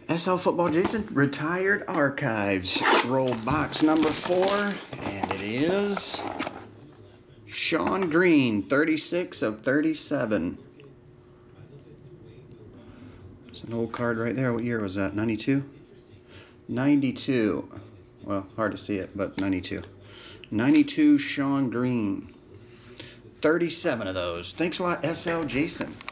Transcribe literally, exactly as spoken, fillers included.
S L Football Jason, Retired Archives. Roll box number four, and it is Sean Green, thirty-six of thirty-seven. It's an old card right there. What year was that? ninety-two? ninety-two. Well, hard to see it, but ninety-two. ninety-two Sean Green. thirty-seven of those. Thanks a lot, S L Jason.